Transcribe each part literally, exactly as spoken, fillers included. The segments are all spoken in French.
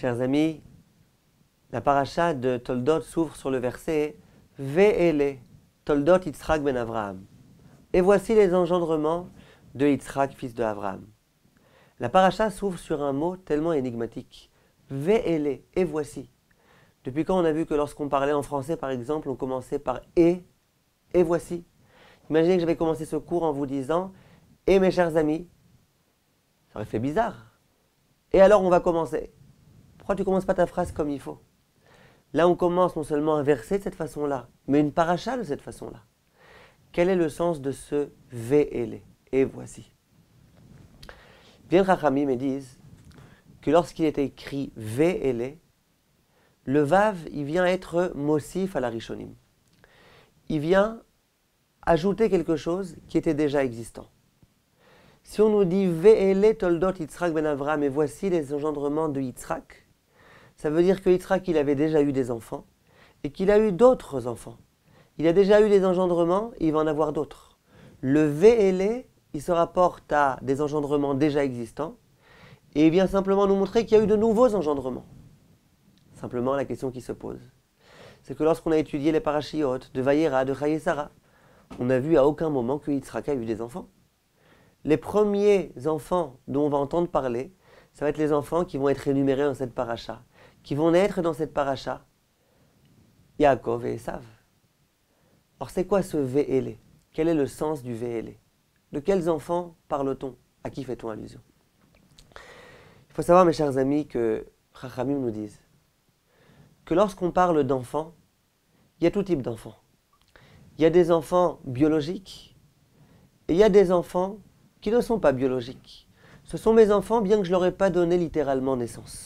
Chers amis, la paracha de Toldot s'ouvre sur le verset Ve'ele, Toldot Yitzhak ben Avraham. Et voici les engendrements de Yitzhak, fils de Avraham. La paracha s'ouvre sur un mot tellement énigmatique. Ve'ele, et voici. Depuis quand on a vu que lorsqu'on parlait en français, par exemple, on commençait par et, et voici. Imaginez que j'avais commencé ce cours en vous disant et mes chers amis. Ça aurait fait bizarre. Et alors on va commencer. Pourquoi tu ne commences pas ta phrase comme il faut? Là, on commence non seulement un verset de cette façon-là, mais une paracha de cette façon-là. Quel est le sens de ce Ve'ele, et voici? Bien Chachamim me disent que lorsqu'il est écrit Ve'ele, le Vav, il vient être Mosif à la Rishonim. Il vient ajouter quelque chose qui était déjà existant. Si on nous dit Ve'ele Toldot Yitzhak ben Avraham, et voici les engendrements de Yitzhak, ça veut dire que Yitzhak, il avait déjà eu des enfants et qu'il a eu d'autres enfants. Il a déjà eu des engendrements et il va en avoir d'autres. Le Ve'ele, il se rapporte à des engendrements déjà existants et il vient simplement nous montrer qu'il y a eu de nouveaux engendrements. Simplement, la question qui se pose, c'est que lorsqu'on a étudié les parachiotes de Vayera, de Chaye Sarah, on n'a vu à aucun moment que Yitzhak a eu des enfants. Les premiers enfants dont on va entendre parler, ça va être les enfants qui vont être énumérés dans cette paracha, qui vont naître dans cette paracha, Yaakov et Esav. Alors c'est quoi ce Ve'ele? Quel est le sens du Ve'ele? De quels enfants parle-t-on? À qui fait-on allusion? Il faut savoir, mes chers amis, que Chachamim nous disent que lorsqu'on parle d'enfants, il y a tout type d'enfants. Il y a des enfants biologiques et il y a des enfants qui ne sont pas biologiques. Ce sont mes enfants, bien que je ne leur ai pas donné littéralement naissance.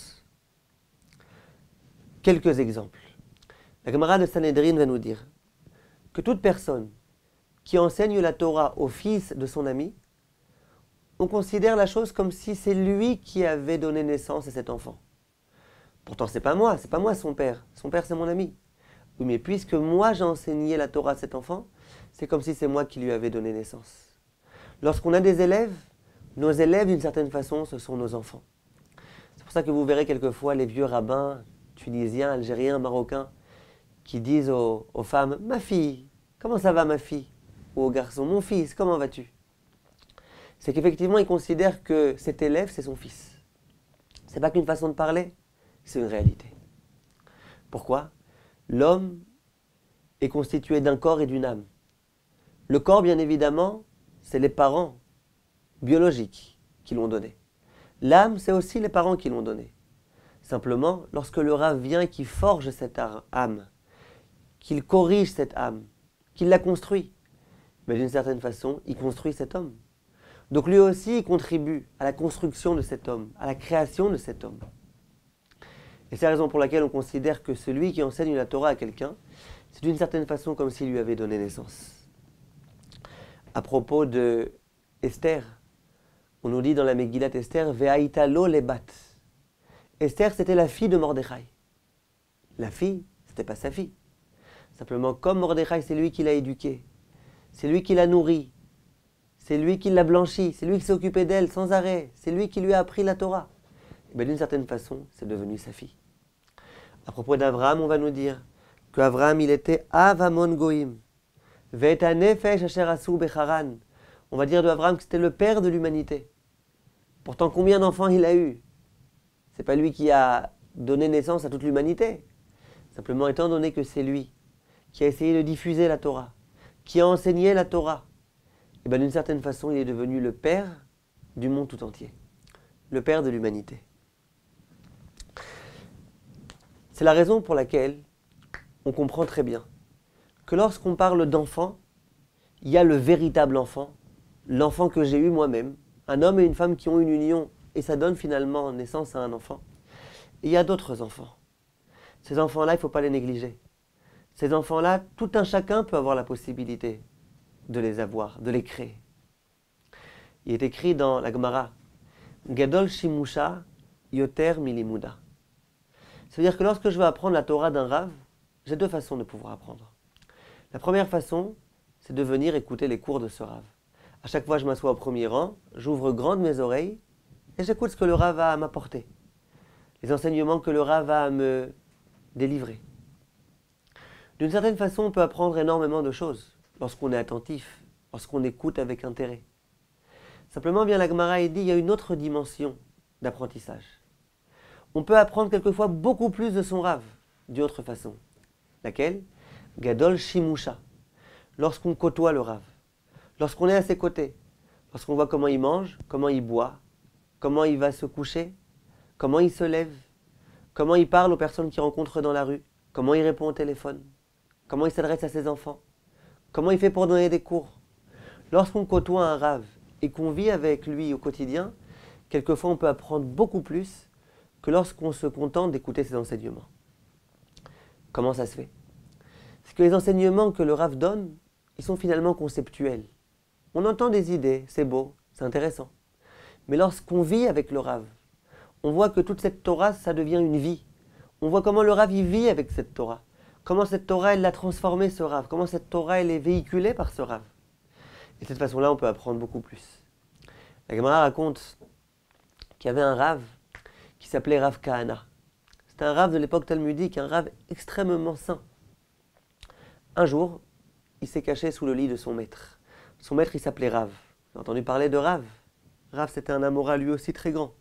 Quelques exemples. La Gemara de Sanhedrin va nous dire que toute personne qui enseigne la Torah au fils de son ami, on considère la chose comme si c'est lui qui avait donné naissance à cet enfant. Pourtant, c'est pas moi, c'est pas moi son père. Son père, c'est mon ami. Oui, mais puisque moi j'ai enseigné la Torah à cet enfant, c'est comme si c'est moi qui lui avais donné naissance. Lorsqu'on a des élèves, nos élèves, d'une certaine façon, ce sont nos enfants. C'est pour ça que vous verrez quelquefois les vieux rabbins tunisiens, algériens, marocains, qui disent aux, aux femmes « Ma fille, comment ça va ma fille ?» ou aux garçons « Mon fils, comment vas-tu ?» C'est qu'effectivement, ils considèrent que cet élève, c'est son fils. C'est pas qu'une façon de parler, c'est une réalité. Pourquoi? L'homme est constitué d'un corps et d'une âme. Le corps, bien évidemment, c'est les parents biologiques qui l'ont donné. L'âme, c'est aussi les parents qui l'ont donné. Simplement, lorsque le Rav vient et qu'il forge cette âme, qu'il corrige cette âme, qu'il la construit, mais d'une certaine façon, il construit cet homme. Donc lui aussi, il contribue à la construction de cet homme, à la création de cet homme. Et c'est la raison pour laquelle on considère que celui qui enseigne la Torah à quelqu'un, c'est d'une certaine façon comme s'il lui avait donné naissance. À propos de Esther, on nous dit dans la Megillat Esther, Ve'aïta lo lebat. Esther, c'était la fille de Mordechai. La fille, c'était pas sa fille. Simplement, comme Mordechai, c'est lui qui l'a éduquée, c'est lui qui l'a nourrie, c'est lui qui l'a blanchie, c'est lui qui s'est occupé d'elle sans arrêt, c'est lui qui lui a appris la Torah. Et bien, d'une certaine façon, c'est devenu sa fille. À propos d'Avraham, on va nous dire qu'Avraham, il était Avamon Goïm. Ve'eta nefesh asher asu becharan. On va dire de Avraham que c'était le père de l'humanité. Pourtant, combien d'enfants il a eu? C'est pas lui qui a donné naissance à toute l'humanité. Simplement, étant donné que c'est lui qui a essayé de diffuser la Torah, qui a enseigné la Torah, et bien d'une certaine façon, il est devenu le père du monde tout entier, le père de l'humanité. C'est la raison pour laquelle on comprend très bien que lorsqu'on parle d'enfant, il y a le véritable enfant, l'enfant que j'ai eu moi-même, un homme et une femme qui ont une union, et ça donne finalement naissance à un enfant. Et il y a d'autres enfants. Ces enfants-là, il ne faut pas les négliger. Ces enfants-là, tout un chacun peut avoir la possibilité de les avoir, de les créer. Il est écrit dans la Gemara, Gadol Shimusha Yoter Milimuda. Ça veut dire que lorsque je veux apprendre la Torah d'un Rav, j'ai deux façons de pouvoir apprendre. La première façon, c'est de venir écouter les cours de ce Rav. À chaque fois, je m'assois au premier rang, j'ouvre grandes mes oreilles et j'écoute ce que le Rav a à m'apporter. les enseignements que le Rav va à me délivrer. D'une certaine façon, on peut apprendre énormément de choses lorsqu'on est attentif, lorsqu'on écoute avec intérêt. Simplement, bien la Gemara dit, il y a une autre dimension d'apprentissage. On peut apprendre quelquefois beaucoup plus de son Rav d'une autre façon. Laquelle? Gadol Shimusha. Lorsqu'on côtoie le Rav, lorsqu'on est à ses côtés, lorsqu'on voit comment il mange, comment il boit, comment il va se coucher, comment il se lève, comment il parle aux personnes qu'il rencontre dans la rue, comment il répond au téléphone, comment il s'adresse à ses enfants, comment il fait pour donner des cours. Lorsqu'on côtoie un Rav et qu'on vit avec lui au quotidien, quelquefois on peut apprendre beaucoup plus que lorsqu'on se contente d'écouter ses enseignements. Comment ça se fait? C'est que les enseignements que le Rav donne, ils sont finalement conceptuels. On entend des idées, c'est beau, c'est intéressant. Mais lorsqu'on vit avec le Rav, on voit que toute cette Torah, ça devient une vie. On voit comment le Rav y vit avec cette Torah. Comment cette Torah, elle l'a transformé, ce Rav. Comment cette Torah, elle est véhiculée par ce Rav. Et de cette façon-là, on peut apprendre beaucoup plus. La Gemara raconte qu'il y avait un Rav qui s'appelait Rav Kahana. C'était un Rav de l'époque talmudique, un Rav extrêmement saint. Un jour, il s'est caché sous le lit de son maître. Son maître, il s'appelait Rav. Vous avez entendu parler de Rav? Rav, c'était un Amora lui aussi très grand.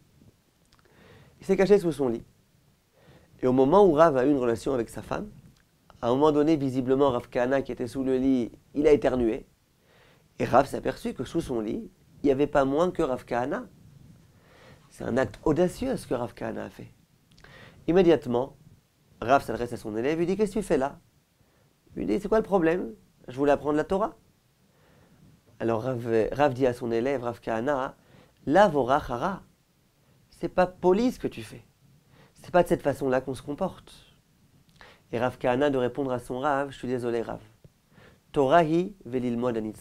Il s'est caché sous son lit. Et au moment où Rav a eu une relation avec sa femme, à un moment donné, visiblement, Rav Kahana, qui était sous le lit, il a éternué. Et Rav s'est aperçu que sous son lit, il n'y avait pas moins que Rav Kahana. C'est un acte audacieux ce que Rav Kahana a fait. Immédiatement, Rav s'adresse à son élève, il lui dit « Qu'est-ce que tu fais là ?» Il lui dit « C'est quoi le problème? Je voulais apprendre la Torah. » Alors Rav, Rav dit à son élève, Rav Kahana, « La vorachara, c'est pas poli ce que tu fais. C'est pas de cette façon-là qu'on se comporte. » Et Rav Kahana de répondre à son Rav, « Je suis désolé Rav. Torahi velilmod anitzarich. »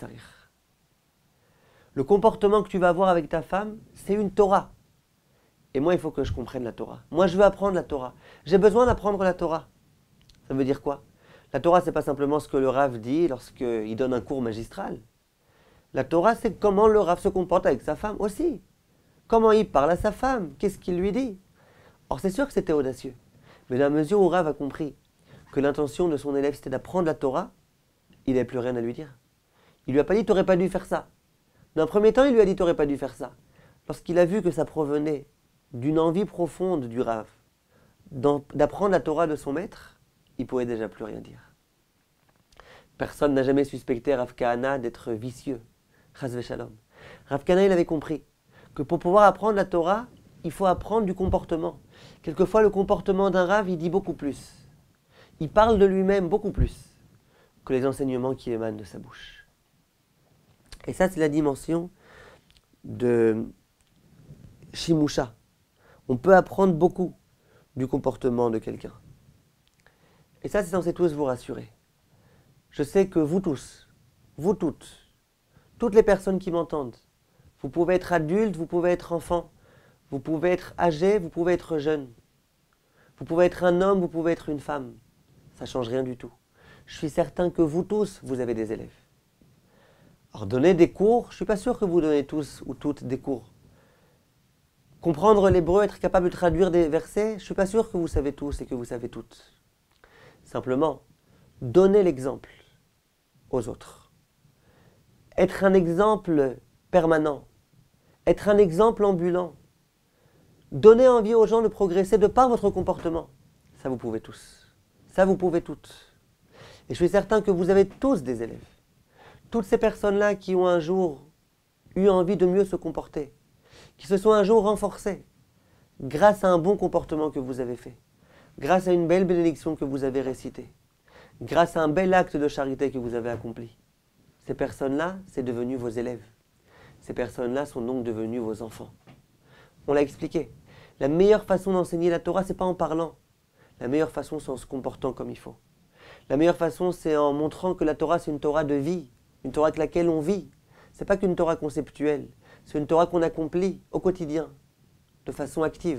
Le comportement que tu vas avoir avec ta femme, c'est une Torah. Et moi, il faut que je comprenne la Torah. Moi, je veux apprendre la Torah. J'ai besoin d'apprendre la Torah. Ça veut dire quoi? La Torah, c'est pas simplement ce que le Rav dit lorsqu'il donne un cours magistral. La Torah, c'est comment le Rav se comporte avec sa femme aussi. Comment il parle à sa femme. Qu'est-ce qu'il lui dit? Or, c'est sûr que c'était audacieux. Mais dans la mesure où Rav a compris que l'intention de son élève, c'était d'apprendre la Torah, il n'avait plus rien à lui dire. Il lui a pas dit, tu n'aurais pas dû faire ça. Dans un premier temps, il lui a dit, tu n'aurais pas dû faire ça. Lorsqu'il a vu que ça provenait d'une envie profonde du Rav, d'apprendre la Torah de son maître, il ne pouvait déjà plus rien dire. Personne n'a jamais suspecté Rav Kahana d'être vicieux. Chas v'shalom. Rav Kahana, il avait compris que pour pouvoir apprendre la Torah, il faut apprendre du comportement. Quelquefois, le comportement d'un Rav, il dit beaucoup plus. Il parle de lui-même beaucoup plus que les enseignements qui émanent de sa bouche. Et ça, c'est la dimension de Shimusha. On peut apprendre beaucoup du comportement de quelqu'un. Et ça, c'est censé tous vous rassurer. Je sais que vous tous, vous toutes, toutes les personnes qui m'entendent, vous pouvez être adulte, vous pouvez être enfant, vous pouvez être âgé, vous pouvez être jeune. Vous pouvez être un homme, vous pouvez être une femme. Ça ne change rien du tout. Je suis certain que vous tous, vous avez des élèves. Alors, donner des cours, je ne suis pas sûr que vous donnez tous ou toutes des cours. Comprendre l'hébreu, être capable de traduire des versets, je ne suis pas sûr que vous savez tous et que vous savez toutes. Simplement, donner l'exemple aux autres. Être un exemple permanent. Être un exemple ambulant. Donner envie aux gens de progresser de par votre comportement. Ça, vous pouvez tous. Ça, vous pouvez toutes. Et je suis certain que vous avez tous des élèves. Toutes ces personnes-là qui ont un jour eu envie de mieux se comporter, qui se sont un jour renforcées, grâce à un bon comportement que vous avez fait, grâce à une belle bénédiction que vous avez récitée, grâce à un bel acte de charité que vous avez accompli. Ces personnes-là, c'est devenu vos élèves. Ces personnes-là sont donc devenues vos enfants. On l'a expliqué. La meilleure façon d'enseigner la Torah, ce n'est pas en parlant. La meilleure façon, c'est en se comportant comme il faut. La meilleure façon, c'est en montrant que la Torah, c'est une Torah de vie, une Torah avec laquelle on vit. Ce n'est pas qu'une Torah conceptuelle, c'est une Torah qu'on accomplit au quotidien, de façon active.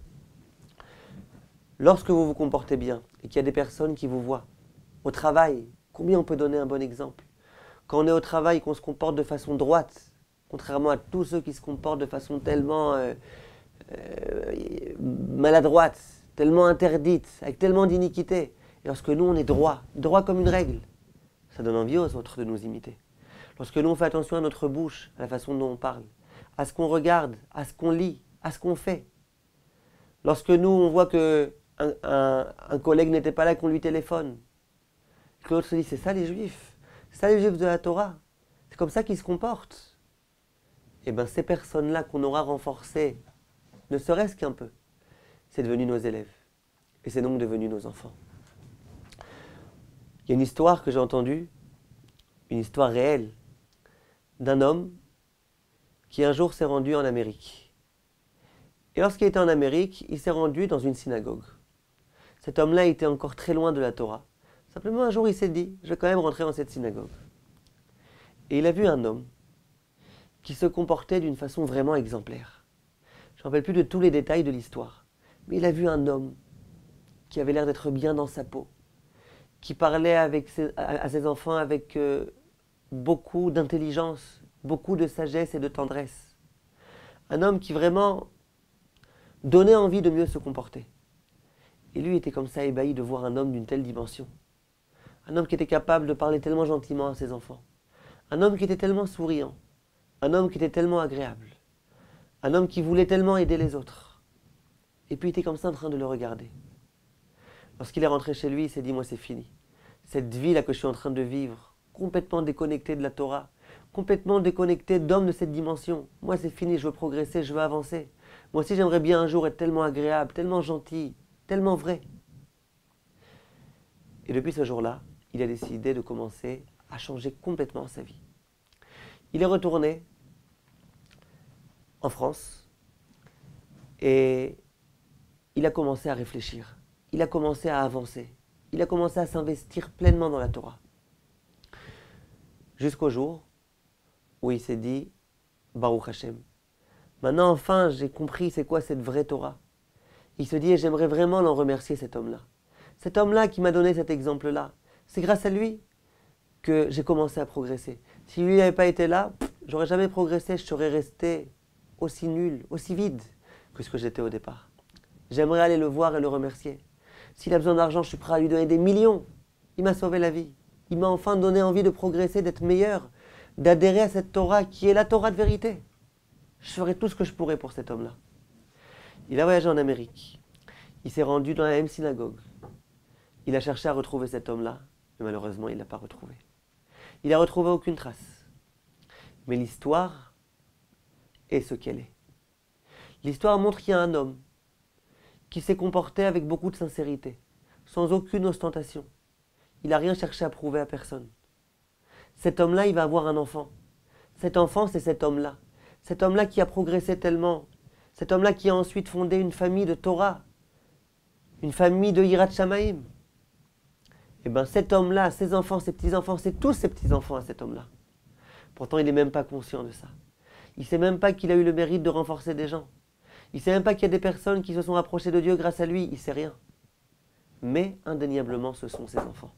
Lorsque vous vous comportez bien et qu'il y a des personnes qui vous voient, au travail, combien on peut donner un bon exemple? Quand on est au travail et qu'on se comporte de façon droite, contrairement à tous ceux qui se comportent de façon tellement euh, euh, maladroite, tellement interdite, avec tellement d'iniquité. Et lorsque nous, on est droit, droit comme une règle, ça donne envie aux autres de nous imiter. Lorsque nous, on fait attention à notre bouche, à la façon dont on parle, à ce qu'on regarde, à ce qu'on lit, à ce qu'on fait. Lorsque nous, on voit qu'un un, un collègue n'était pas là, qu'on lui téléphone, que l'autre se dit, c'est ça les juifs, c'est ça les juifs de la Torah, c'est comme ça qu'ils se comportent. Et bien ces personnes-là qu'on aura renforcées, ne serait-ce qu'un peu, c'est devenu nos élèves. Et c'est donc devenu nos enfants. Il y a une histoire que j'ai entendue, une histoire réelle, d'un homme qui un jour s'est rendu en Amérique. Et lorsqu'il était en Amérique, il s'est rendu dans une synagogue. Cet homme-là était encore très loin de la Torah. Simplement un jour il s'est dit, je vais quand même rentrer dans cette synagogue. Et il a vu un homme qui se comportait d'une façon vraiment exemplaire. Je ne me rappelle plus de tous les détails de l'histoire, mais il a vu un homme qui avait l'air d'être bien dans sa peau, qui parlait avec ses, à, à ses enfants avec euh, beaucoup d'intelligence, beaucoup de sagesse et de tendresse. Un homme qui vraiment donnait envie de mieux se comporter. Et lui était comme ça ébahi de voir un homme d'une telle dimension. Un homme qui était capable de parler tellement gentiment à ses enfants. Un homme qui était tellement souriant. Un homme qui était tellement agréable. Un homme qui voulait tellement aider les autres. Et puis il était comme ça en train de le regarder. Lorsqu'il est rentré chez lui, il s'est dit, moi c'est fini. Cette vie-là que je suis en train de vivre, complètement déconnectée de la Torah, complètement déconnectée d'hommes de cette dimension. Moi c'est fini, je veux progresser, je veux avancer. Moi aussi j'aimerais bien un jour être tellement agréable, tellement gentil, tellement vrai. Et depuis ce jour-là, il a décidé de commencer à changer complètement sa vie. Il est retourné en France et il a commencé à réfléchir. Il a commencé à avancer. Il a commencé à s'investir pleinement dans la Torah. Jusqu'au jour où il s'est dit, Baruch Hashem, maintenant enfin j'ai compris c'est quoi cette vraie Torah. Il se dit, et j'aimerais vraiment l'en remercier cet homme-là. Cet homme-là qui m'a donné cet exemple-là, c'est grâce à lui que j'ai commencé à progresser. Si lui n'avait pas été là, j'aurais jamais progressé, je serais resté aussi nul, aussi vide que ce que j'étais au départ. J'aimerais aller le voir et le remercier. S'il a besoin d'argent, je suis prêt à lui donner des millions. Il m'a sauvé la vie. Il m'a enfin donné envie de progresser, d'être meilleur, d'adhérer à cette Torah qui est la Torah de vérité. Je ferai tout ce que je pourrais pour cet homme-là. Il a voyagé en Amérique. Il s'est rendu dans la même synagogue. Il a cherché à retrouver cet homme-là, mais malheureusement, il ne l'a pas retrouvé. Il n'a retrouvé aucune trace. Mais l'histoire est ce qu'elle est. L'histoire montre qu'il y a un homme qui s'est comporté avec beaucoup de sincérité, sans aucune ostentation. Il n'a rien cherché à prouver à personne. Cet homme-là, il va avoir un enfant. Cet enfant, c'est cet homme-là. Cet homme-là qui a progressé tellement. Cet homme-là qui a ensuite fondé une famille de Torah, une famille de Yirat Shamaim. Et bien cet homme-là, ses enfants, ses petits-enfants, c'est tous ses petits-enfants à cet homme-là. Pourtant, il n'est même pas conscient de ça. Il ne sait même pas qu'il a eu le mérite de renforcer des gens. Il ne sait même pas qu'il y a des personnes qui se sont rapprochées de Dieu grâce à lui. Il ne sait rien. Mais indéniablement, ce sont ses enfants.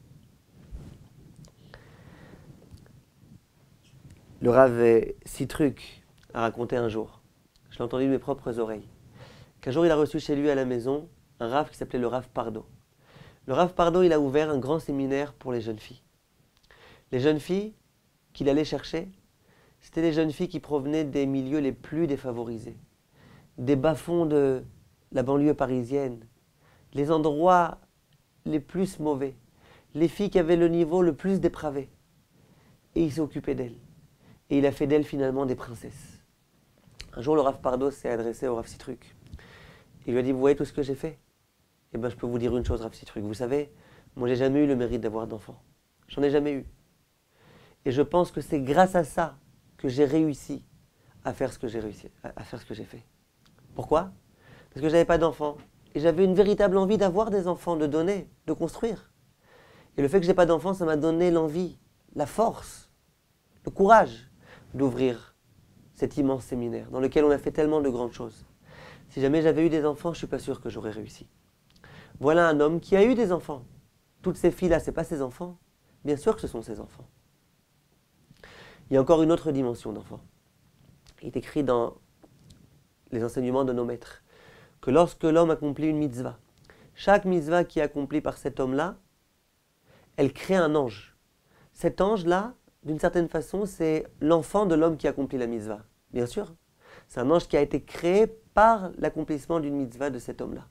Le Rav Sitruk a raconté un jour, je l'ai entendu de mes propres oreilles, qu'un jour il a reçu chez lui à la maison un Rav qui s'appelait le Rav Pardo. Le Rav Pardo, il a ouvert un grand séminaire pour les jeunes filles. Les jeunes filles qu'il allait chercher, c'était des jeunes filles qui provenaient des milieux les plus défavorisés, des bas-fonds de la banlieue parisienne, les endroits les plus mauvais, les filles qui avaient le niveau le plus dépravé. Et il s'est occupé d'elles. Et il a fait d'elles finalement des princesses. Un jour, le Rav Pardo s'est adressé au Rav Sitruk. Il lui a dit, vous voyez tout ce que j'ai fait? Eh bien, je peux vous dire une chose, Rav Sitruk. Vous savez, moi, j'ai jamais eu le mérite d'avoir d'enfants. J'en ai jamais eu. Et je pense que c'est grâce à ça que j'ai réussi à faire ce que j'ai réussi, à faire ce que j'ai fait. Pourquoi? Parce que j'avais pas d'enfants. Et j'avais une véritable envie d'avoir des enfants, de donner, de construire. Et le fait que j'ai pas d'enfants, ça m'a donné l'envie, la force, le courage d'ouvrir cet immense séminaire dans lequel on a fait tellement de grandes choses. Si jamais j'avais eu des enfants, je ne suis pas sûr que j'aurais réussi. Voilà un homme qui a eu des enfants. Toutes ces filles-là, ce n'est pas ses enfants. Bien sûr que ce sont ses enfants. Il y a encore une autre dimension d'enfant. Il est écrit dans les enseignements de nos maîtres que lorsque l'homme accomplit une mitzvah, chaque mitzvah qui est accomplie par cet homme-là, elle crée un ange. Cet ange-là, d'une certaine façon, c'est l'enfant de l'homme qui accomplit la mitzvah. Bien sûr, c'est un ange qui a été créé par l'accomplissement d'une mitzvah de cet homme-là.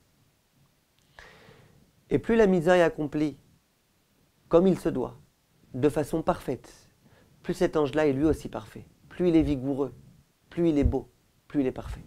Et plus la mitzvah est accomplie comme il se doit, de façon parfaite, plus cet ange-là est lui aussi parfait. Plus il est vigoureux, plus il est beau, plus il est parfait.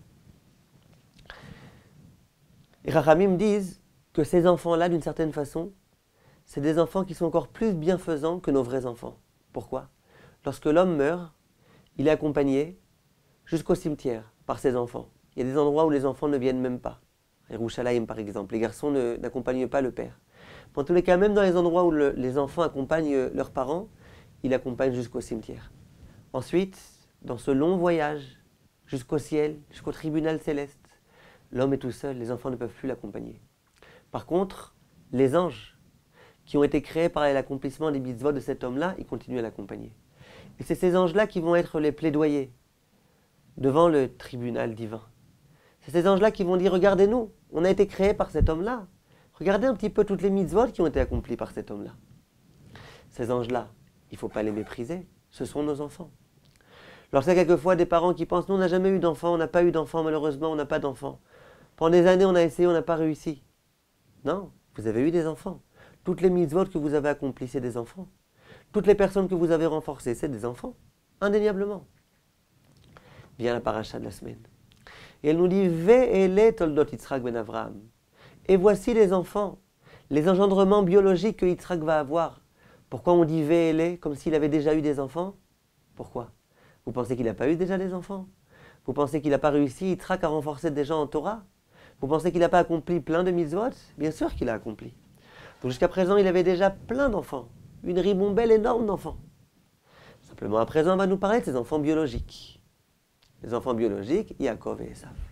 Et Rachamim disent que ces enfants-là, d'une certaine façon, c'est des enfants qui sont encore plus bienfaisants que nos vrais enfants. Pourquoi? Lorsque l'homme meurt, il est accompagné jusqu'au cimetière par ses enfants. Il y a des endroits où les enfants ne viennent même pas. À Yerushalayim, par exemple, les garçons ne, n'accompagnent pas le père. En tous les cas, même dans les endroits où le, les enfants accompagnent leurs parents, ils accompagnent jusqu'au cimetière. Ensuite, dans ce long voyage jusqu'au ciel, jusqu'au tribunal céleste, l'homme est tout seul, les enfants ne peuvent plus l'accompagner. Par contre, les anges qui ont été créés par l'accomplissement des mitzvot de cet homme-là, ils continuent à l'accompagner. Et c'est ces anges-là qui vont être les plaidoyers devant le tribunal divin. C'est ces anges-là qui vont dire, regardez-nous, on a été créés par cet homme-là. Regardez un petit peu toutes les mitzvot qui ont été accomplies par cet homme-là. Ces anges-là, il ne faut pas les mépriser, ce sont nos enfants. Lorsqu'il y a quelquefois des parents qui pensent, nous on n'a jamais eu d'enfants, on n'a pas eu d'enfants, malheureusement on n'a pas d'enfants. Pendant des années on a essayé, on n'a pas réussi. Non, vous avez eu des enfants. Toutes les mitzvot que vous avez accomplies, c'est des enfants. Toutes les personnes que vous avez renforcées, c'est des enfants, indéniablement. Vient la paracha de la semaine. Et elle nous dit, Ve'ele toldot Yitzhak ben Avraham. Et voici les enfants, les engendrements biologiques que Yitzhak va avoir. Pourquoi on dit Ve'ele comme s'il avait déjà eu des enfants? Pourquoi? Vous pensez qu'il n'a pas eu déjà des enfants? Vous pensez qu'il n'a pas réussi, Yitzhak, à renforcer des gens en Torah? Vous pensez qu'il n'a pas accompli plein de mitzvot? Bien sûr qu'il a accompli. Donc jusqu'à présent, il avait déjà plein d'enfants. Une ribambelle énorme d'enfants. Simplement, à présent, on va nous parler de ses enfants biologiques. Les enfants biologiques, Yaakov et Esav.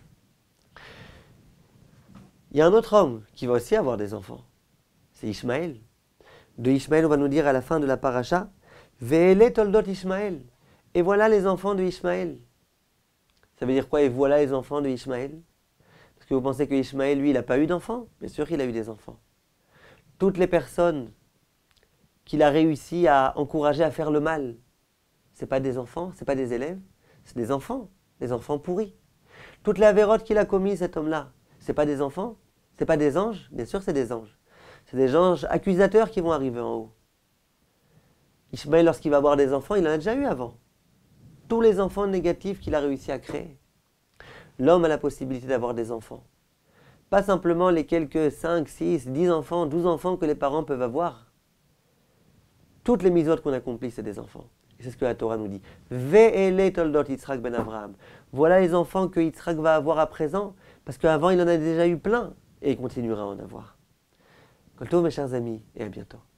Il y a un autre homme qui va aussi avoir des enfants. C'est Ishmaël. De Ishmaël, on va nous dire à la fin de la paracha, Ve'ele toldot Ishmaël. Et voilà les enfants de Ishmaël. Ça veut dire quoi? Et voilà les enfants de Ishmaël? Parce que vous pensez que Ishmaël, lui, il n'a pas eu d'enfants? Bien sûr qu'il a eu des enfants. Toutes les personnes qu'il a réussi à encourager à faire le mal, ce n'est pas des enfants, ce n'est pas des élèves, c'est des enfants, des enfants pourris. Toutes les avérotes qu'il a commises, cet homme-là, ce n'est pas des enfants, ce n'est pas des anges, bien sûr c'est des anges. C'est des anges accusateurs qui vont arriver en haut. Ishmaël, lorsqu'il va avoir des enfants, il en a déjà eu avant. Tous les enfants négatifs qu'il a réussi à créer. L'homme a la possibilité d'avoir des enfants. Pas simplement les quelques cinq, six, dix enfants, douze enfants que les parents peuvent avoir. Toutes les mitzvot qu'on accomplit, c'est des enfants. Et c'est ce que la Torah nous dit. Ve'ele toldot Yitzhak ben Avraham. Voilà les enfants que Yitzhak va avoir à présent, parce qu'avant il en a déjà eu plein, et il continuera à en avoir. Kol tov, mes chers amis, et à bientôt.